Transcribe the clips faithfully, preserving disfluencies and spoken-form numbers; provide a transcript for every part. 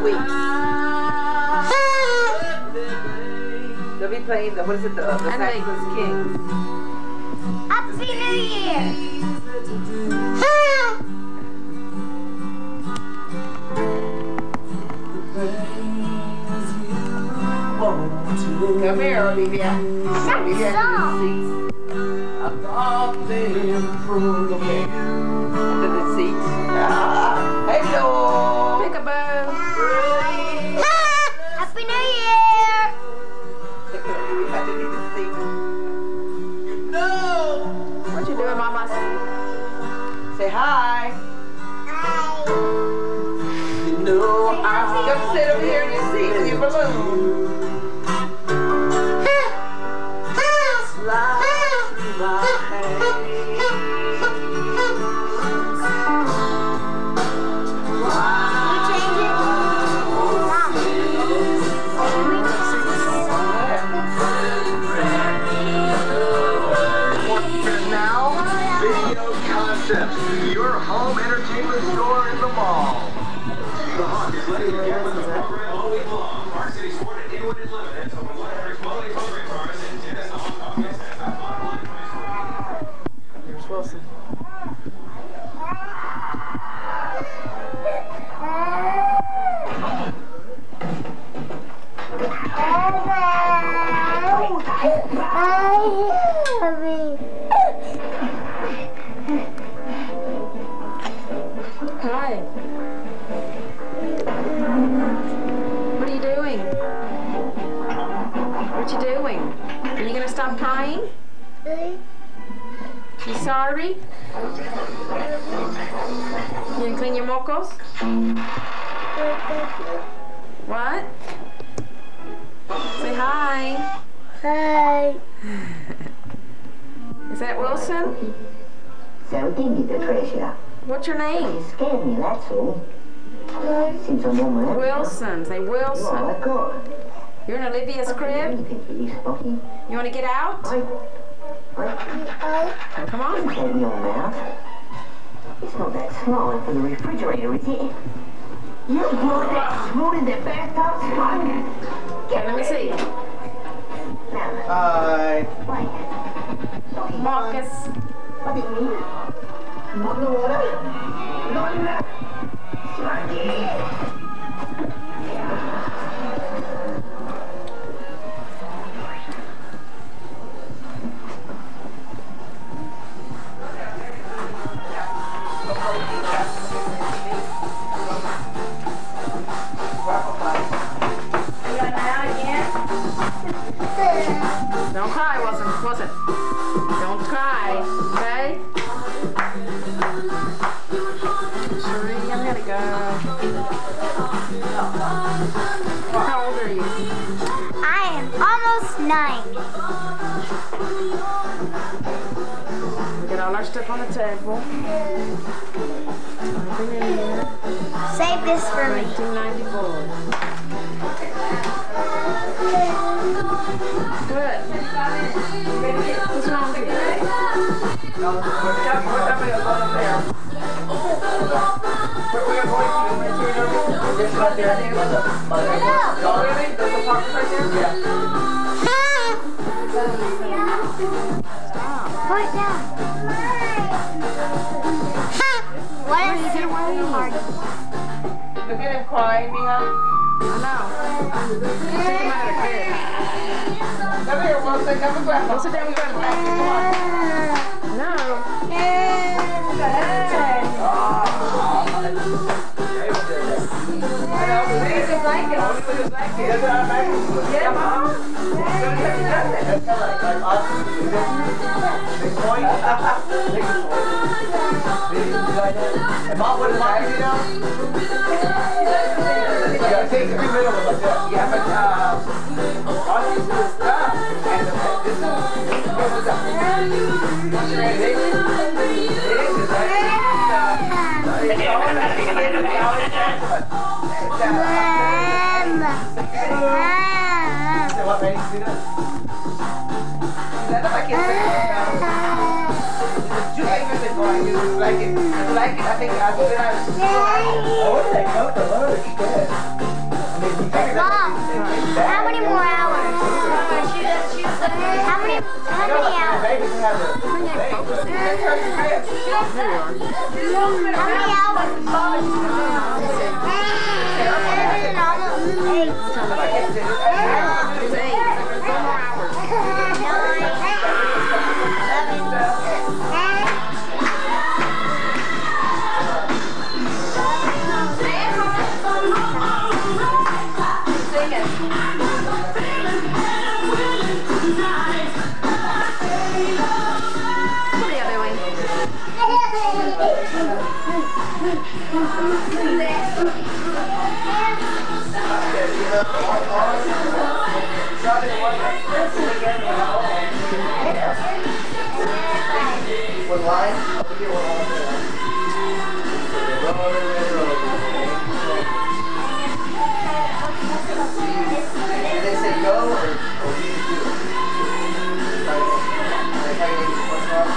weeks. They'll be playing the, what is it, the, the Fabulous Kings. Happy New Year! Come here, Olivia. Olivia, song. I thought they improved. Okay. Under the seats. Ah, hello. Peekaboo. Happy New Year! Underneath the seat. No. What you doing, Mama? Say hi. Hi. You know I come sit over here in your seat with your balloon. Your home entertainment store in the mall. The Hawk is letting you get with the program all week long. Park City Sport at Inwood and Limited. So with whatever quality program cars and tennis, the Hawk always has that bottom line price. Here's Wilson. Hi. What are you doing? What you doing? Are you gonna stop crying? You sorry? You gonna clean your mocos? What? Say hi. Hi. Is that Wilson? So did you, Patricia? What's your You name? scared me, that's all. Seems I'm on my own. Wilson. Say You are Wilson. a god. You're in Olivia's crib? Anything for you, Spotty. You want to get out? I... I... Come on. Don't open your mouth. It's not that slime from the refrigerator, is it? You brought that smooth in the bathtub, Spot. Okay, let me see. Now, Hi. wait. Spotty, Marcus. what do you mean? Not the water? Not enough. Spotty. Don't cry, Wilson. Wilson. Don't cry, okay? Sheree, I'm gonna go. How old are you? I am almost nine. We got all our stuff on the table. Nothing in here. Save this for me. nineteen ninety-four. Good. What's wrong with you? No, we're definitely we're definitely going up there. Where we are going to, we're going to just right there. Oh, really? There's a park right there? Yeah. Put it down. What is it? Look at him crying, Mia. I know. Take him out of here. Come here, Wilson. Come with Grandpa. Go sit down with Grandpa. Come on. No. I know, but look at the blanket. Look at the blanket. That's our blanket. Yeah, Mom. That's kind of like, like us. Big point. Big point. Big like that. And Mom, what is Mom do now? Yeah, take every minute of it like that. Yeah, but uh, all these do is stuff. And the, this is, what was that? What's your name? It is, is that? It's all that. It's all that. What made you do that? That I can't say two fingers that go on you like it. Like it, I think I do that. Oh, they go to learn instead. How many hours? Seven, almost eight. It's eight. Four more hours. One line? Over here, one line. Roll, roll, roll, roll. Did they say go or, or you do it? Like, like how you make this one up?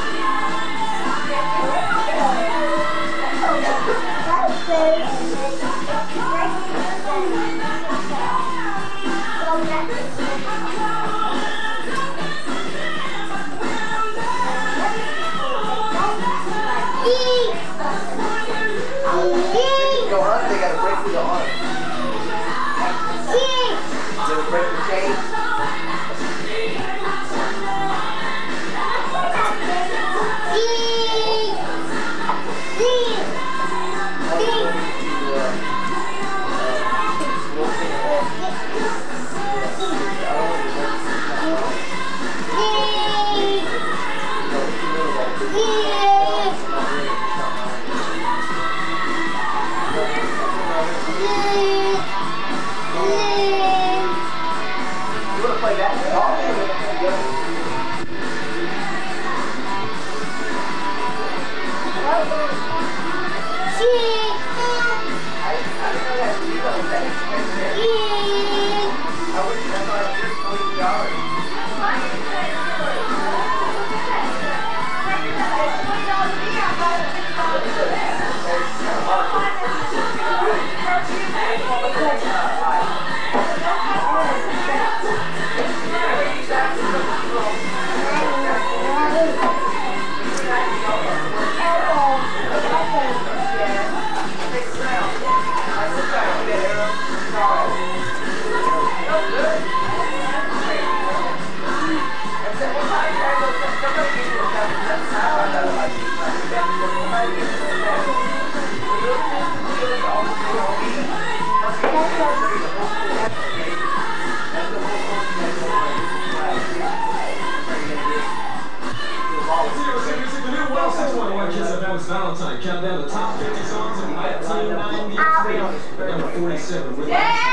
Go on, they gotta break through the arm. They gotta break the chain. Valentine, countdown the top fifty songs of nineteen ninety-three. Number forty-seven. With Hey, hey,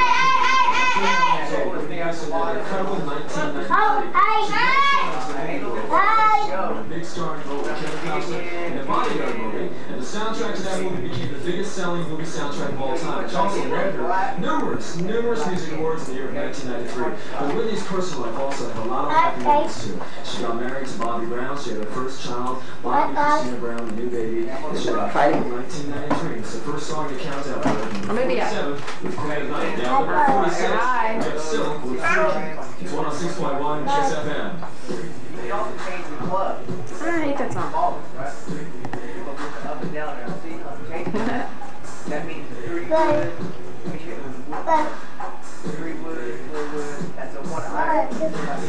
big star in Kevin Costner in the Bodyguard movie, and the soundtrack to that movie became the biggest selling movie soundtrack of all time, which also earned her numerous, numerous music awards in the year of nineteen ninety-three. But Whitney's personal life also had a lot of happy moments too. She got married to Bobby Brown, she had her first child, Bobby Christina Brown, a new baby, and she got fighting in nineteen ninety-three. It's the first song to count out, number forty-seven, with Queen of Night. Down number forty-six, we have Silk with Freaky. It's one oh six point one Kiss F M. They also changed the club. I hate that song. Right? Up and down there. See how they changed it? That means three wood, three wood, four wood. That's a one hundred. two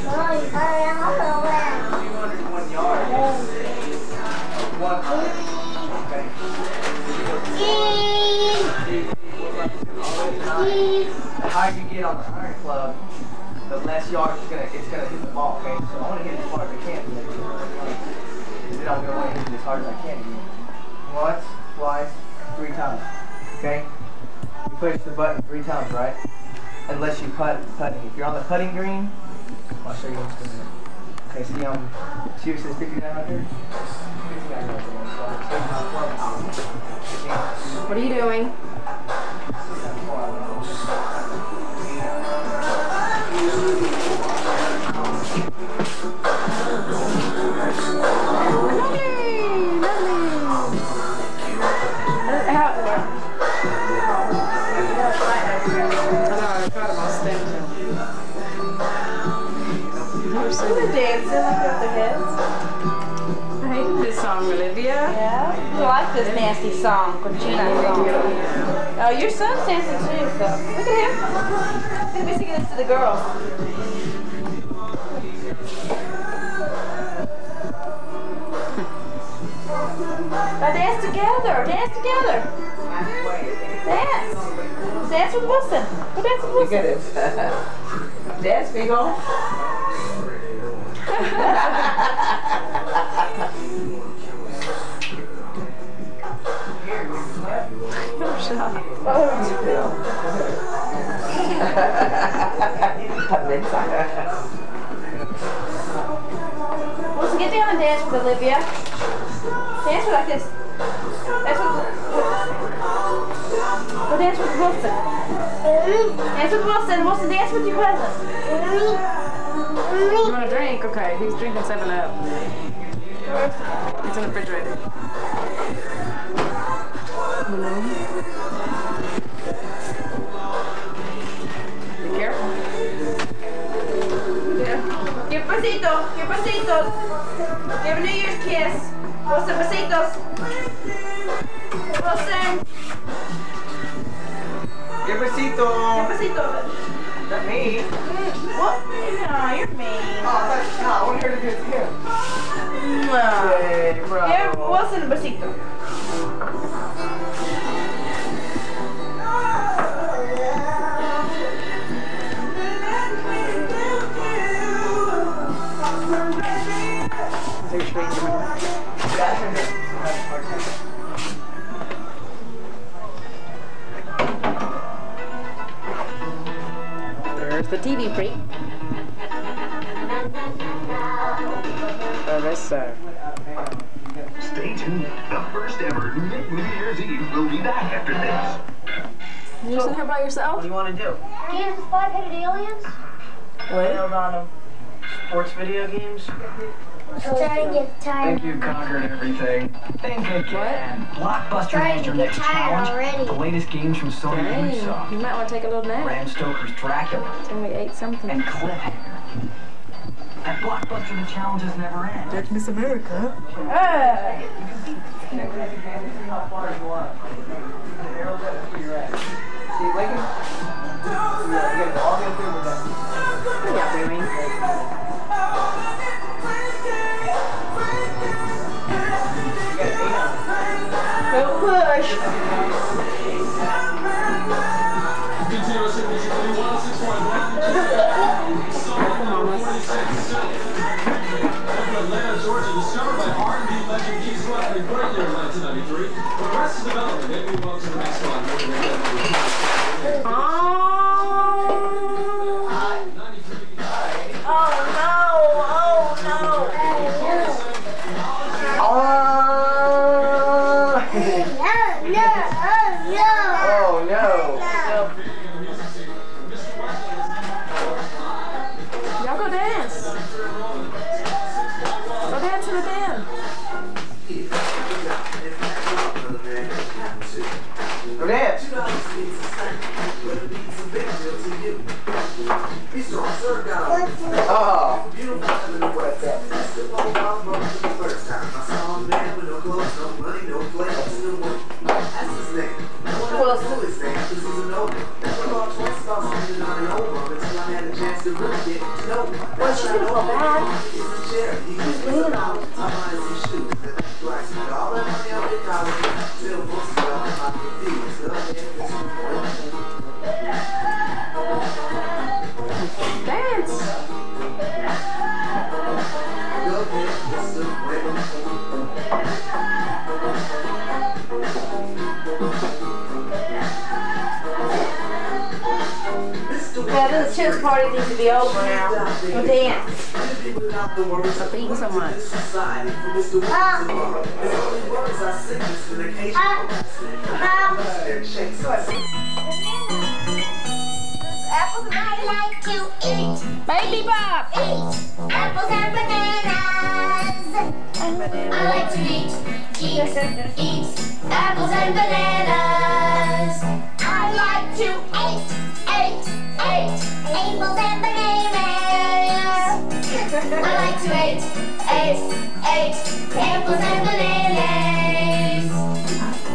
hundred one yards. one hundred. Okay. The higher you get on the iron club, the less yards it's gonna it's gonna hit the ball. Okay, so I want to hit it as hard as I can. Then I'm gonna want to hit it as hard as I can. Once, twice, three times. Okay. You push the button three times, right? Unless you putt putting. If you're on the putting green, I'll show you what's going on. Okay, see um, see what it says fifty-nine right there? fifty-nine right there. What are you doing? Dancing like with the heads. I hate this song, but it nasty song, cochina song. Oh, your son's dancing too, so look at him. He's gonna be singing this to the girls. Now dance together, dance together. Dance. Dance with Wilson. Go dance with Wilson. Look at it. Dance, Figo. Shut up. Wilson, get down and dance with Olivia. Dance with like this. Dance with. Go dance with Wilson. Dance with Wilson. Wilson, dance with your cousin. You want a drink? Okay, he's drinking seven up. It's in the refrigerator. Mm-hmm. Be careful. Yeah. Give besitos. Give besitos. Give a New Year's kiss. Wilson, besitos. Wilson. Give besito. Give besito. Not me. What? No, you're mean. Oh, I thought, no, I want her to do it to him. Hey, bro. Give Wilson a besito. There's the T V freak. Oh, that's so. Stay tuned. The first ever Nick New Year's Eve will be back after this. You sitting here by yourself? What do you want to do? Games with five-headed aliens? Build on them. Sports video games? Trying to get tired. Think you conquered everything. Think again. Blockbuster Trying is your to get next tired challenge. already. The latest games from Sony Dang, Ubisoft. you might want to take a little nap. Bram Stoker's Dracula. Then we ate something. And Cliffhanger. At Blockbuster, the challenges never end. That's Miss America. Hey. How far you want. Arrows up to your right. See, Lincoln? Yeah, you gotta all get through with that. What are y'all doing? Go push. Atlanta, Georgia, discovered by R and B legend Keith Sweat had a great year in nineteen ninety-three. Progressive development, they move on to the next one. Oh. Oh no! Oh no! Oh! No, no, oh Oh, no. Y'all go dance. Go dance in the den. Go dance. Oh. What's that? Well, she's gonna feel bad. She's leaning on it. Dance. Yeah, this church party needs to be over now. Go dance. Stop eating so much. Apples and I like to eat, Baby Bob. eat apples and bananas. I like to eat, eat, eat apples and bananas. I like to eat, eat, eat apples and bananas. I like to eat, eat, eat apples and bananas.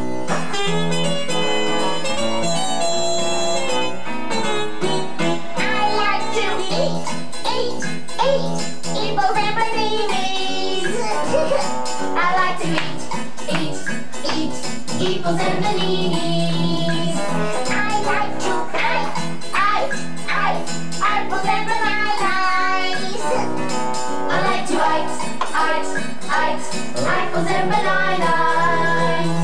likes apples and bananas.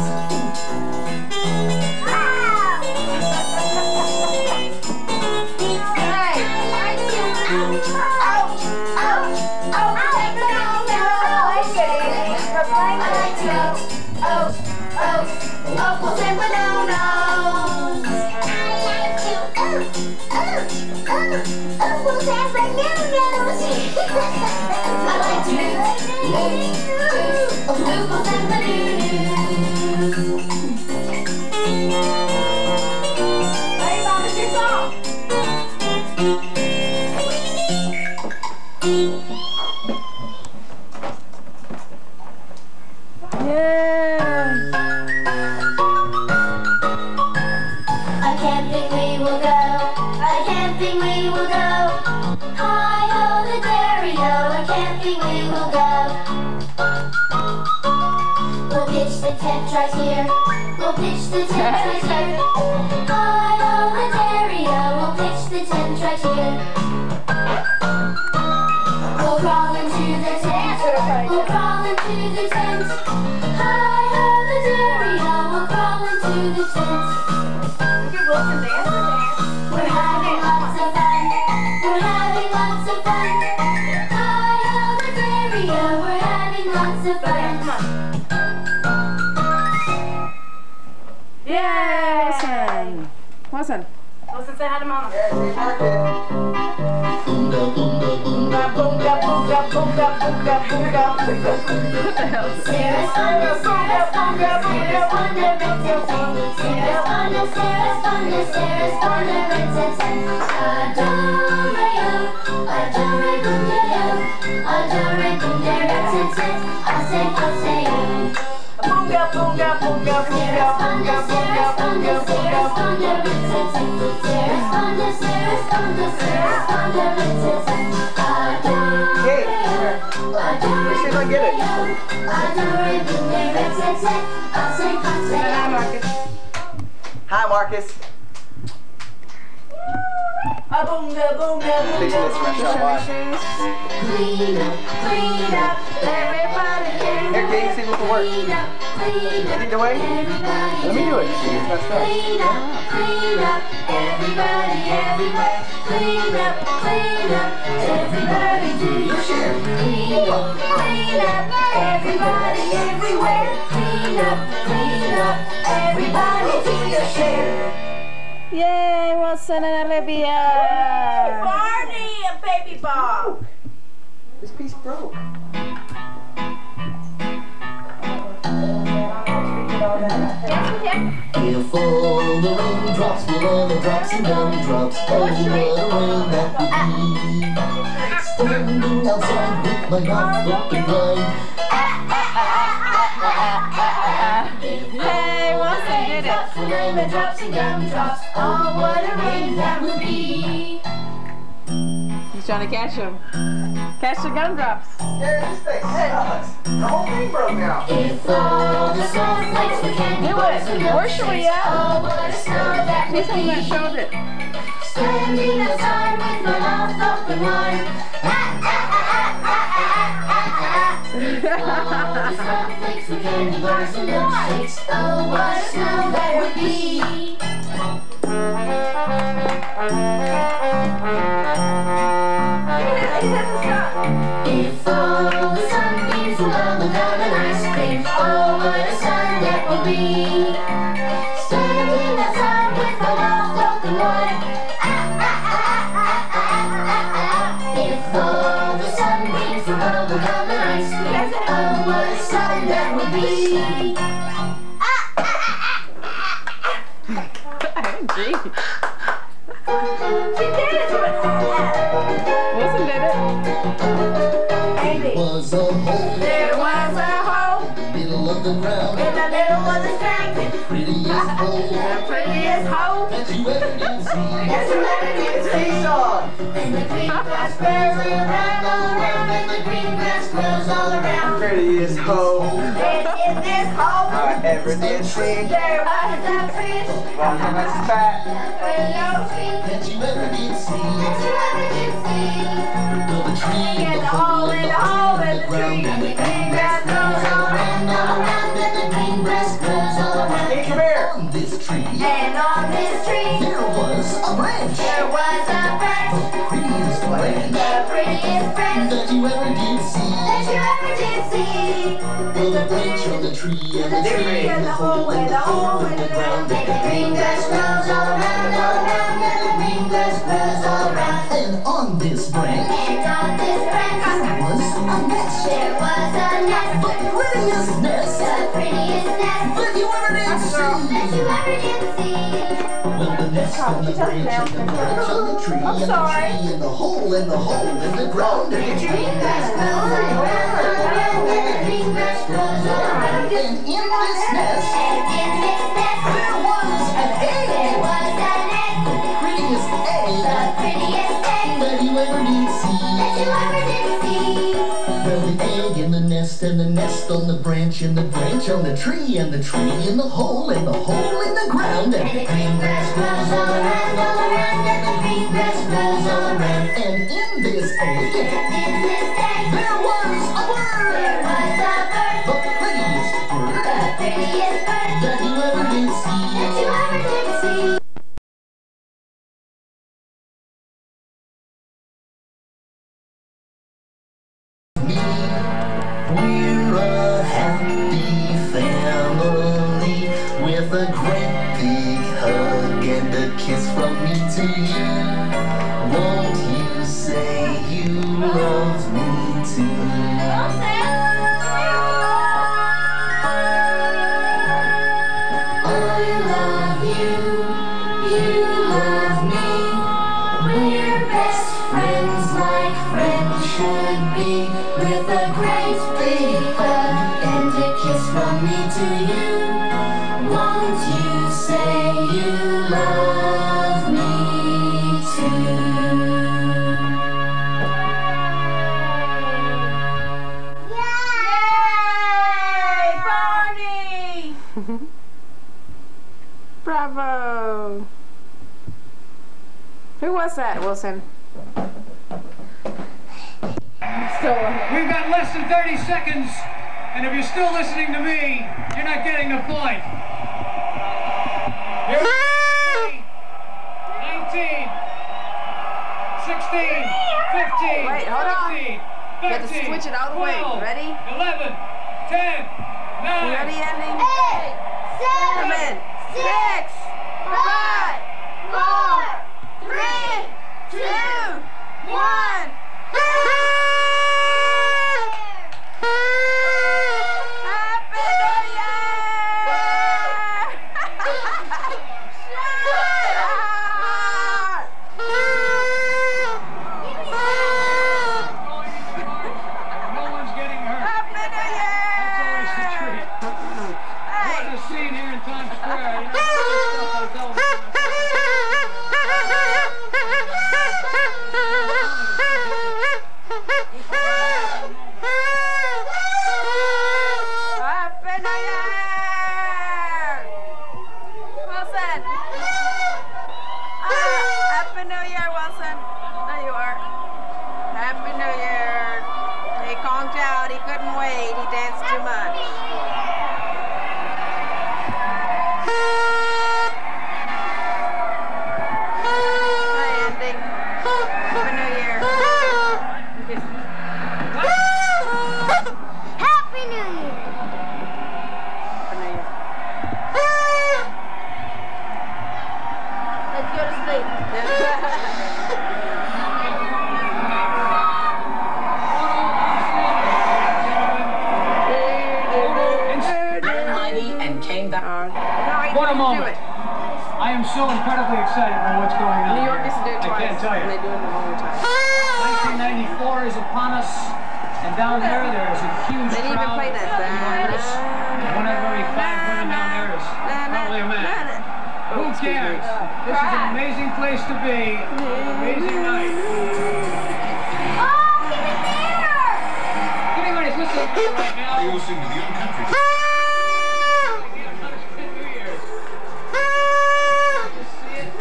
Apples and bananas. I like to oh, oh, oh, apples and bananas. I like to oh, oh, apples and bananas. Hey, Mama, sing song. Yeah. Camping we will go, a camping we will go. Hi-ho the dairy-o, a camping we will go. We'll pitch the tent right here, we'll pitch the tent right here. Hi-ho the dairy-o, we'll pitch the tent right here. We'll crawl into the tent, we'll crawl into the tent. Hi-ho the dairy-o, we'll crawl into the tent. Wilson dance. We're having lots of fun. We're having lots of fun. Hi-ho the dairy-o, we're having lots of fun. Yay! Wilson. Wilson. Wilson, say hi to Mama. Yeah, say Marcus. Boonga, boonga, boonga, boonga, boonga, boonga, boonga, boonga. What the hell is that? Sarah's Thunder, Sarah's Thunder, Sarah's Thunder, Sarah's Thunder, Sarah's Thunder, Sarah's Thunder, Sarah's Thunder, Adore-yo, adore-boonga-yo, adore-boonga-rat-tat-tat, I'll say, I'll say, oh. Boonga, boonga, boonga, boonga, boonga, boonga, boonga, boonga. Sarah's Thunder, Sarah's Thunder, Sarah's Thunder, Hey, let's see if I get it. Hi, Marcus. Hi, Marcus. A boonga, boonga, Fixing this boonga. restaurant watch. Clean up, clean up, everybody, Here, Kate, see if it can work. clean up, clean up, Anything to wait? everybody, Let me do it. She gets messed up. clean up, clean up, everybody, everywhere. Clean up, clean up, everybody, do your share. Clean up, clean up, everybody, everywhere. Clean up, clean up, everybody, do your share. Yay, Wilson and Olivia. Barney, a baby ball. This piece broke. If all the raindrops fell on the drops and gumdrops, oh, what a rain that would be. Standing outside with my mouth open wide. Hey, Wilson did it. Fell on the drops and gumdrops, oh, what a rain that would be. He's trying to catch him. Catch the gumdrops. Yeah, this thing sucks. The whole thing broke now. If all the snowflakes were candy bars and Where should we at? oh, what a snow that He's would the one that be. showed it. Standing outside with my mouth open wide. Ah, ah, ah, ah, ah, ah, ah, ah. If all the snowflakes were candy bars and milkshakes, oh, what a snow that would be. If all the sunbeams were bubble gum and ice cream, oh, what a sun that would be. Standing outside with my mouth open wide. Ah, ah, ah, ah, ah, ah, ah, ah. If all the sunbeams were bubble gum and ice cream, oh, what a sun that would be. Ah, ah, ah, ah, ah, ah. Gee. She did it. Wilson did it. Was a hole There was a hole in the middle of the ground, in the middle of the drain. the prettiest hole The prettiest hole that you ever did see. that you ever did see. Seesaw. And the green grass grows all around, all around, and the green grass grows all around. Prettiest hoe And in this hole, I ever did see. there was a fish. Long as it's fat. With no feet That you ever did see. That you ever did see. Build a tree in the hole, in the hole, in the tree. And the green grass grows And on this tree there was a branch. there was a branch, The prettiest branch the prettiest branch that you ever did see. that you ever did see. Well, the branch on the tree and the tree and the hole and the hole in the ground. And the green grass grows all around, all around, and the green grass grows all around. And on this branch And on this branch there was a nest. there was a nest, The prettiest nest the prettiest nest that you ever did that see. you ever did see. Well, the nest and the branch and the branch on the tree and the tree and the hole and the hole in the ground. And the Green grass grows all around, all around, and the green grass grows all around. And in this nest And in this nest there was an egg. there was an egg, The prettiest egg the prettiest egg that you ever did see. that you ever did see. Well, the egg in the nest and the nest on the branch and the branch on the tree and the tree in the hole and the hole in the ground. And And the green grass grows all around, all around, and the green grass grows all around. And in this egg And in this egg there was a there bird. was a bird, The prettiest bird the prettiest bird that you ever did see. that you ever did see. We're a happy family with a great big hug and a kiss from me to you. Won't you say you love me too? I love you, you love me. We're best friends like friends should be. With a great big hug and a kiss from me to you. Won't you say you love me too? Yay! Barney! Bravo! Who was that, Wilson? We've got less than thirty seconds, and if you're still listening to me, you're not getting the point. Here we go. nineteen, sixteen, fifteen, Wait, hold on. fourteen, You have to thirteen, switch it all the way. twelve, Ready? eleven, ten, nine, You ready, ending? Eight, Come seven, in. six, five, four, three, two, one. Happy New Year! Shut up! no one's getting hurt. Happy New Year! That's always the treat. Hey! What a scene here in Times Square. You know, this stuff on television. Happy New Year! Wilson! Ah, Happy New Year, Wilson! There you are. Happy New Year! He conked out. He couldn't wait. He danced too much. Hi, Andy. Happy New Year. Okay. Happy New Year. Happy New Year. Let's go to sleep. Mighty and came down. What a moment. I am so incredibly excited by what's going on. New York here. used to do it twice. I can't tell And they you. do it one more time. nineteen ninety-four is upon us, and down there there is a huge They didn't even crowd. play that. Humongous. One of every five women down there is probably a man. Who cares? This is an amazing place to be. An amazing night. Oh, give it there. If anybody's listening to me right now, You're listening to the Young Country. New Year's. Just see it.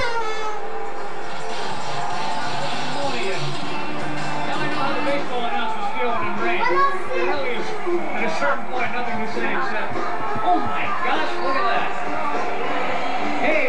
Morning. Now I know how the baseball announcers feel when it rains. There really is, at a certain point, nothing to say except, oh my gosh, look at that. Hey,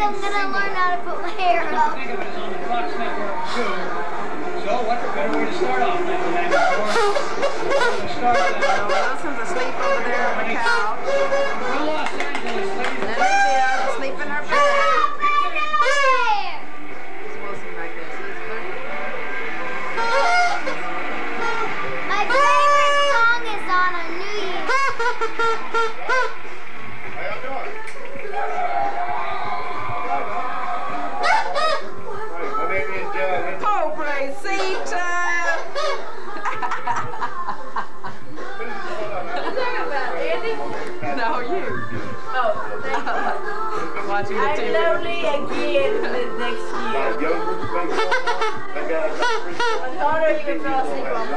I'm gonna learn how to put my hair up. Think of it as on the Fox Network too. So what's a better way to start off than to start with? Wilson's asleep over there on the couch. We're Los Angeles, ladies and Lydia's asleep in her bed. It's Wilson like this. He's good. My favorite song is on a New Year's. How y'all doing? My name is uh, Coldplay, Sita. No, you. Oh, thank you. Watching the I'm T V. lonely again this next year. What harder you can fall asleep on.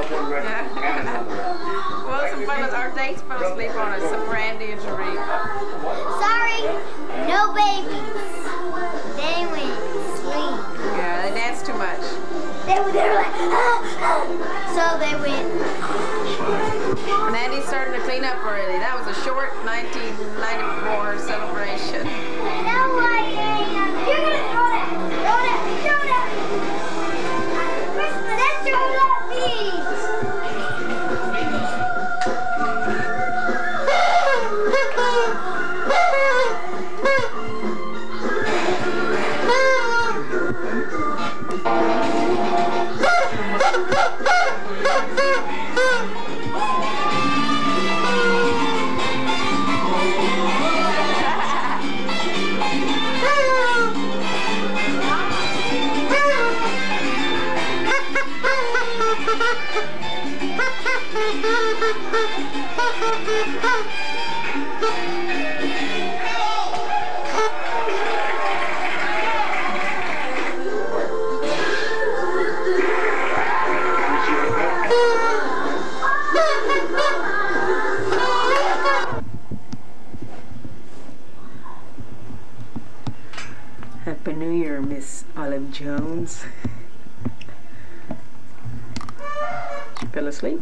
Wilson fell, our dates fell asleep on us, except for Andy and Sharif. Sorry, no babies. They went to sleep. Yeah, they danced too much. They were, they were like, ah, ah. So they went. And Andy's starting to clean up already. That was a short nineteen ninety-four celebration. No, I ain't. You're gonna throw that. Throw that. Throw that. Christmas. That's your puppies. Happy New Year, Miss Olive Jones. She fell asleep.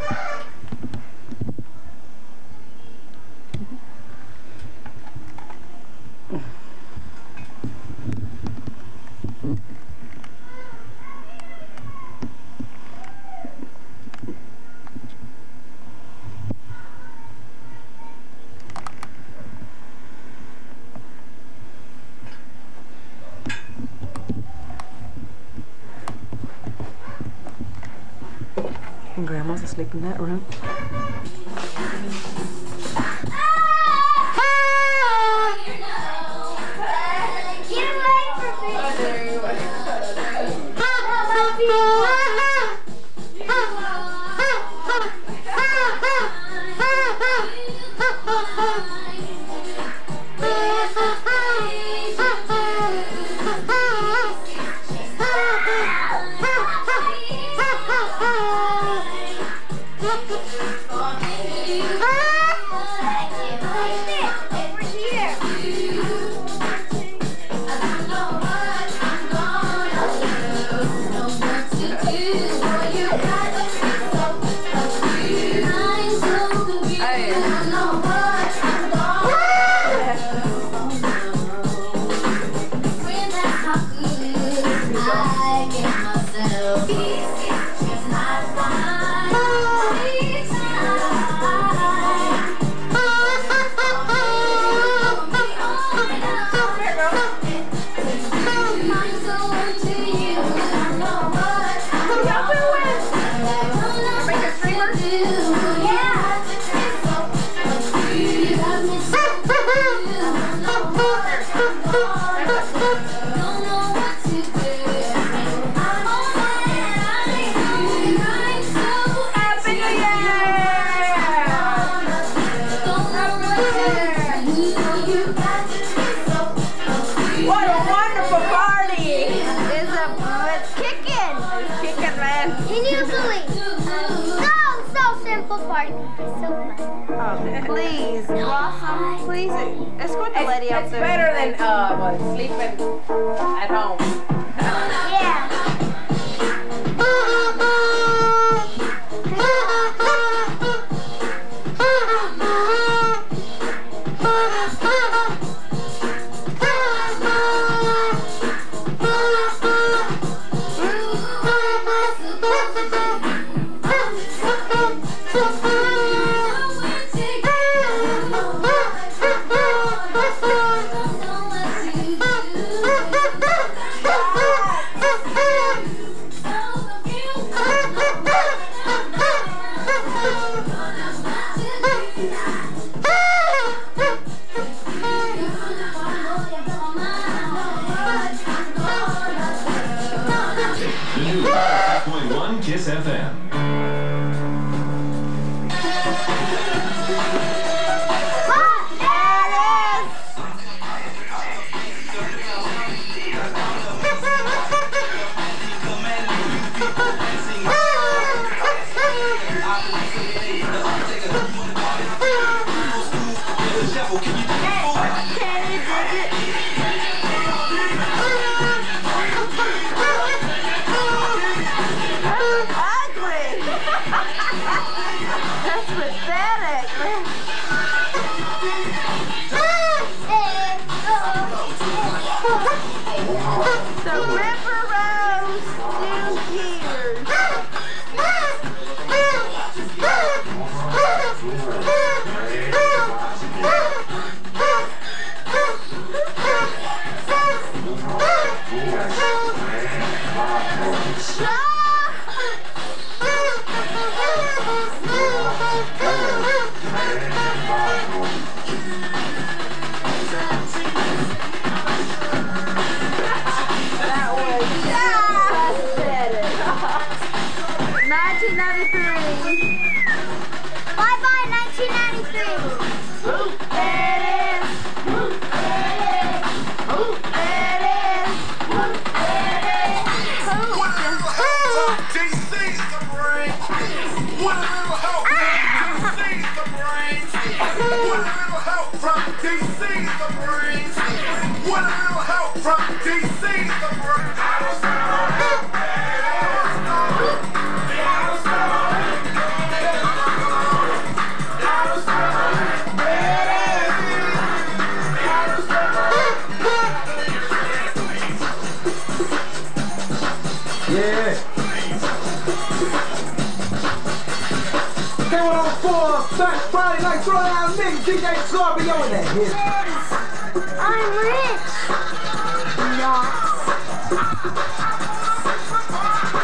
And Grandma's asleep in that room. Get away from me. Over here. What a wonderful party! It's a, it's kicking. It's kicking, man. And usually, so, so simple party. So fun. Oh, please, Blossom, please. Let's go to the lady out It's there. better than uh, what, sleeping at home. Yeah. around nigga, keep that Scorpio in the hip. I'm rich. Not.